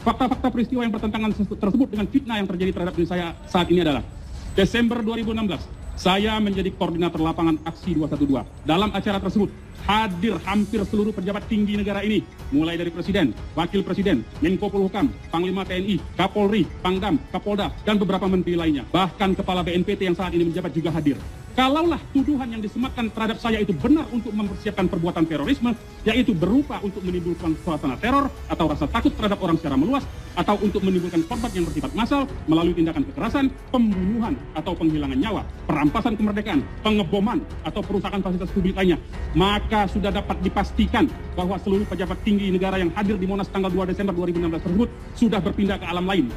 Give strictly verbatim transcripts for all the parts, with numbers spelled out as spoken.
Fakta-fakta peristiwa yang bertentangan tersebut dengan fitnah yang terjadi terhadap diri saya saat ini adalah Desember dua ribu enam belas, saya menjadi koordinator lapangan aksi dua satu dua. Dalam acara tersebut hadir hampir seluruh pejabat tinggi negara ini, mulai dari Presiden, Wakil Presiden, Menko Polhukam, Panglima T N I, Kapolri, Pangdam, Kapolda, dan beberapa menteri lainnya. Bahkan Kepala B N P T yang saat ini menjabat juga hadir. Kalaulah tuduhan yang disematkan terhadap saya itu benar untuk mempersiapkan perbuatan terorisme, yaitu berupa untuk menimbulkan suasana teror atau rasa takut terhadap orang secara meluas, atau untuk menimbulkan korban yang bersifat massal melalui tindakan kekerasan, pembunuhan atau penghilangan nyawa, perampasan kemerdekaan, pengeboman atau perusakan fasilitas publik lainnya, maka sudah dapat dipastikan bahwa seluruh pejabat tinggi negara yang hadir di Monas tanggal dua Desember dua ribu enam belas tersebut sudah berpindah ke alam lain.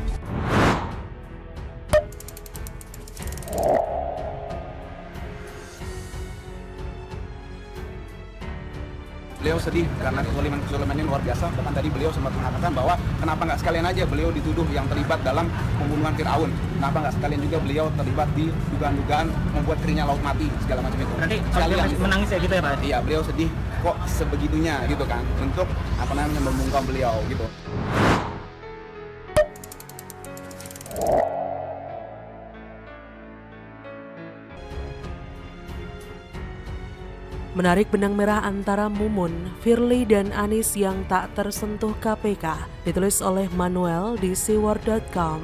Beliau sedih karena kezaliman-kezaliman ini luar biasa. Bahkan tadi beliau sempat mengatakan bahwa kenapa nggak sekalian aja beliau dituduh yang terlibat dalam pembunuhan Firaun. Kenapa nggak sekalian juga beliau terlibat di dugaan-dugaan membuat keringnya laut mati segala macam itu. Nanti sekalian menangis ya gitu ya Pak? Iya, beliau sedih kok sebegitunya gitu kan untuk apa namanya membungkam beliau gitu. Menarik benang merah antara Mumun, Firly, dan Anies yang tak tersentuh K P K, ditulis oleh Manuel di siwar titik com.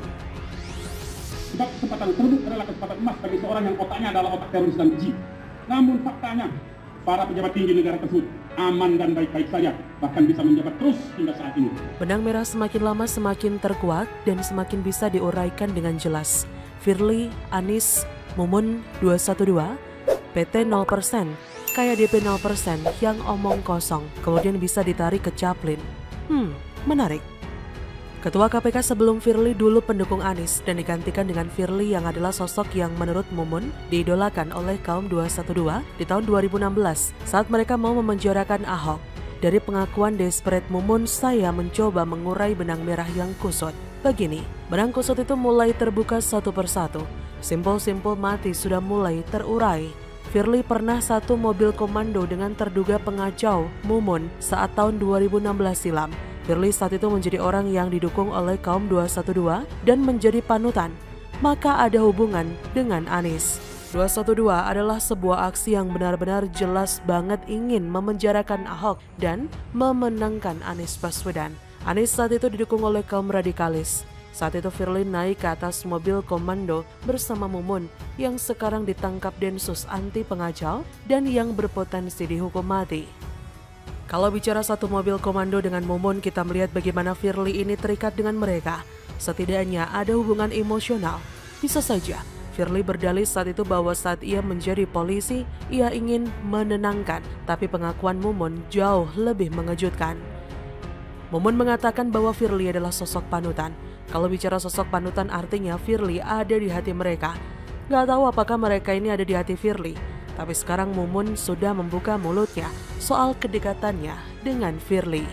Sebab kesempatan tersebut adalah kesempatan emas bagi seorang yang otaknya adalah otak teroris dan keji. Namun faktanya, para pejabat tinggi negara tersebut aman dan baik-baik saja, bahkan bisa menjabat terus hingga saat ini. Benang merah semakin lama semakin terkuat dan semakin bisa diuraikan dengan jelas. Firly, Anies, Mumun dua satu dua, P T nol persen, K D P nol persen yang omong kosong, kemudian bisa ditarik ke Caplin. Hmm, menarik. Ketua K P K sebelum Firly dulu pendukung Anies dan digantikan dengan Firly yang adalah sosok yang menurut Mumun diidolakan oleh kaum dua satu dua di tahun dua ribu enam belas saat mereka mau memenjarakan Ahok. Dari pengakuan desperate Mumun, saya mencoba mengurai benang merah yang kusut. Begini, benang kusut itu mulai terbuka satu persatu. Simpul-simpul mati sudah mulai terurai. Firly pernah satu mobil komando dengan terduga pengacau Mumun saat tahun dua ribu enam belas silam. Firly saat itu menjadi orang yang didukung oleh kaum dua satu dua dan menjadi panutan. Maka ada hubungan dengan Anies. dua satu dua adalah sebuah aksi yang benar-benar jelas banget ingin memenjarakan Ahok dan memenangkan Anies Baswedan. Anies saat itu didukung oleh kaum radikalis. Saat itu Firly naik ke atas mobil komando bersama Mumun yang sekarang ditangkap Densus anti pengacau dan yang berpotensi dihukum mati. Kalau bicara satu mobil komando dengan Mumun, kita melihat bagaimana Firly ini terikat dengan mereka. Setidaknya ada hubungan emosional. Bisa saja Firly berdalih saat itu bahwa saat ia menjadi polisi, ia ingin menenangkan, tapi pengakuan Mumun jauh lebih mengejutkan. Mumun mengatakan bahwa Firly adalah sosok panutan. Kalau bicara sosok panutan artinya Firly ada di hati mereka. Gak tahu apakah mereka ini ada di hati Firly. Tapi sekarang Mumun sudah membuka mulutnya soal kedekatannya dengan Firly.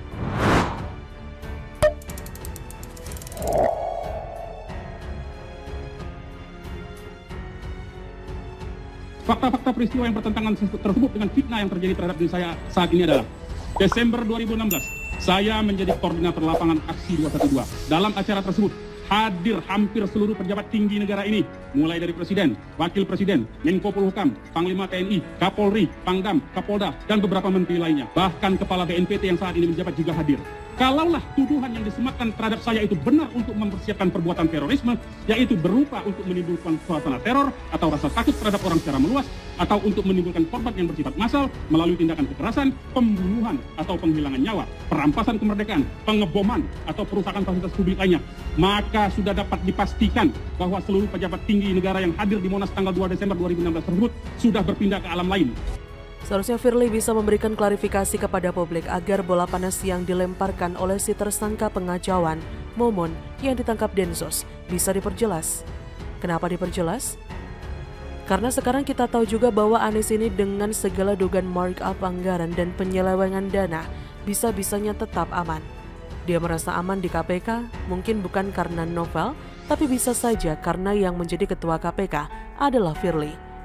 Fakta-fakta peristiwa yang bertentangan tersebut dengan fitnah yang terjadi terhadap diri saya saat ini adalah Desember dua ribu enam belas, saya menjadi koordinator lapangan aksi dua satu dua. Dalam acara tersebut hadir hampir seluruh pejabat tinggi negara ini, mulai dari Presiden, Wakil Presiden, Menko Polhukam, Panglima T N I, Kapolri, Pangdam, Kapolda, dan beberapa menteri lainnya. Bahkan Kepala B N P T yang saat ini menjabat juga hadir. Kalaulah tuduhan yang disematkan terhadap saya itu benar untuk mempersiapkan perbuatan terorisme, yaitu berupa untuk menimbulkan suasana teror atau rasa takut terhadap orang secara meluas, atau untuk menimbulkan korban yang bersifat massal melalui tindakan kekerasan, pembunuhan atau penghilangan nyawa, perampasan kemerdekaan, pengeboman atau perusakan fasilitas publik lainnya, maka sudah dapat dipastikan bahwa seluruh pejabat tinggi negara yang hadir di Monas tanggal dua Desember dua ribu enam belas tersebut sudah berpindah ke alam lain. Seharusnya Firly bisa memberikan klarifikasi kepada publik agar bola panas yang dilemparkan oleh si tersangka pengacauan, Mumun, yang ditangkap Densus, bisa diperjelas. Kenapa diperjelas? Karena sekarang kita tahu juga bahwa Anies ini dengan segala dugaan markup anggaran dan penyelewengan dana, bisa-bisanya tetap aman. Dia merasa aman di K P K, mungkin bukan karena novel, tapi bisa saja karena yang menjadi ketua K P K adalah Firly.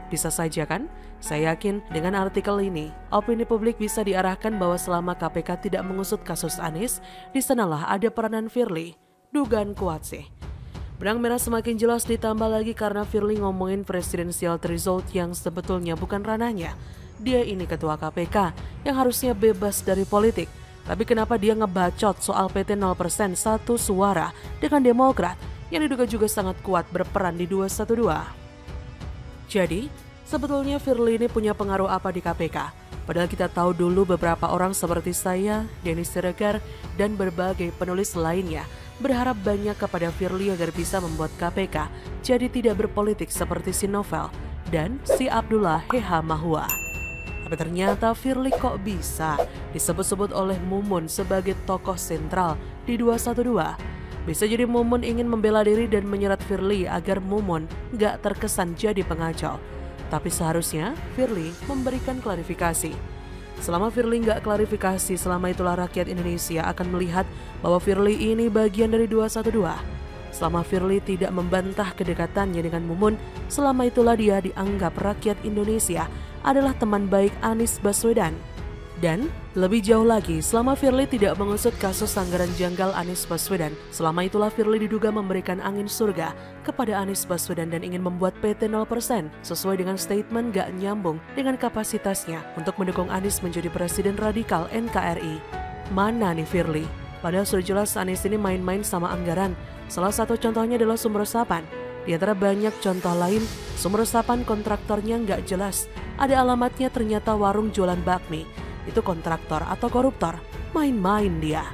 Bisa saja kan? Saya yakin dengan artikel ini, opini publik bisa diarahkan bahwa selama K P K tidak mengusut kasus Anies, di sanalah ada peranan Firly. Dugaan kuat sih. Benang merah semakin jelas ditambah lagi karena Firly ngomongin presidential threshold yang sebetulnya bukan ranahnya. Dia ini ketua K P K yang harusnya bebas dari politik. Tapi kenapa dia ngebacot soal P T nol persen satu suara dengan Demokrat yang diduga juga sangat kuat berperan di dua satu dua? Jadi, sebetulnya Firly ini punya pengaruh apa di K P K? Padahal kita tahu dulu beberapa orang seperti saya, Denny Siregar, dan berbagai penulis lainnya berharap banyak kepada Firly agar bisa membuat K P K jadi tidak berpolitik seperti si Novel dan si Abdullah Heha Mahua. Tapi ternyata Firly kok bisa disebut-sebut oleh Mumun sebagai tokoh sentral di dua satu dua. Bisa jadi Mumun ingin membela diri dan menyerat Firly agar Mumun gak terkesan jadi pengacau. Tapi seharusnya Firly memberikan klarifikasi. Selama Firly gak klarifikasi, selama itulah rakyat Indonesia akan melihat bahwa Firly ini bagian dari dua satu dua. Selama Firly tidak membantah kedekatannya dengan Mumun, selama itulah dia dianggap rakyat Indonesia adalah teman baik Anies Baswedan. Dan lebih jauh lagi, selama Firly tidak mengusut kasus anggaran janggal Anies Baswedan, selama itulah Firly diduga memberikan angin surga kepada Anies Baswedan dan ingin membuat P T nol persen sesuai dengan statement gak nyambung dengan kapasitasnya untuk mendukung Anies menjadi presiden radikal N K R I. Mana nih Firly? Padahal sudah jelas Anies ini main-main sama anggaran. Salah satu contohnya adalah sumber resapan. Di antara banyak contoh lain, sumber resapan kontraktornya nggak jelas. Ada alamatnya ternyata warung jualan bakmi. Itu kontraktor atau koruptor. Main-main dia.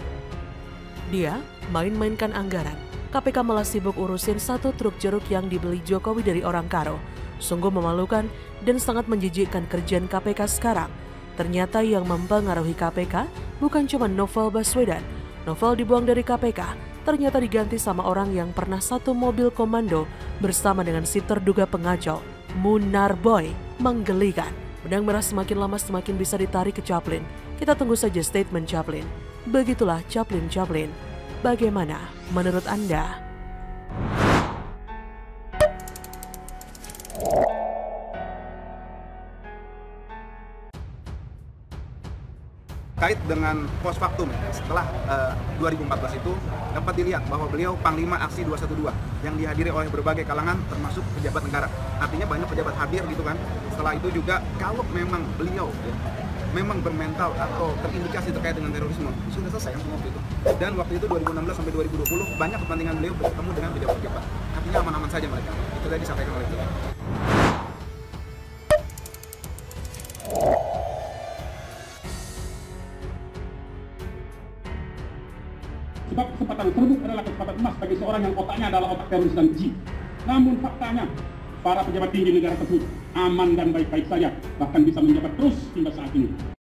Dia main-mainkan anggaran. K P K malah sibuk urusin satu truk jeruk yang dibeli Jokowi dari orang Karo. Sungguh memalukan dan sangat menjijikkan kerjaan K P K sekarang. Ternyata yang mempengaruhi K P K bukan cuma Novel Baswedan. Novel dibuang dari K P K, ternyata diganti sama orang yang pernah satu mobil komando bersama dengan si terduga pengacau, Munarboy. Menggelikan. Benang merah semakin lama semakin bisa ditarik ke Chaplin. Kita tunggu saja statement Chaplin. Begitulah Chaplin Chaplin. Bagaimana menurut Anda? Kait dengan post factum setelah uh, dua ribu empat belas itu dapat dilihat bahwa beliau Panglima Aksi dua satu dua yang dihadiri oleh berbagai kalangan termasuk pejabat negara. Artinya banyak pejabat hadir gitu kan. Setelah itu juga kalau memang beliau ya, memang bermental atau terindikasi terkait dengan terorisme, sudah selesai yang semua itu. Dan waktu itu dua ribu enam belas sampai dua ribu dua puluh banyak kepentingan beliau bertemu dengan pejabat-pejabat. Artinya aman-aman saja mereka. Itu tadi disampaikan oleh beliau. Sebab kesempatan tersebut adalah kesempatan emas bagi seorang yang otaknya adalah otak teroris dan keji. Namun faktanya, para pejabat tinggi negara tersebut aman dan baik-baik saja, bahkan bisa menjabat terus hingga saat ini.